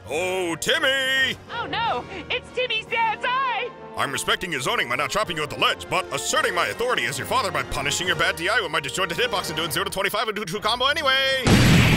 Oh, Timmy! Oh no, it's Timmy's dad's eye! I'm respecting your zoning by not chopping you at the ledge, but asserting my authority as your father by punishing your bad DI with my disjointed hitbox and doing 0 to 25 into a true combo anyway!